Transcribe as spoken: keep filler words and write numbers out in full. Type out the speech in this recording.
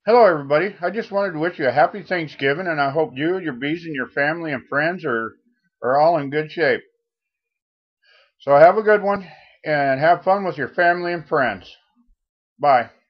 Hello, everybody. I just wanted to wish you a happy Thanksgiving, and I hope you, your bees, and your family and friends are are all in good shape. So have a good one, and have fun with your family and friends. Bye.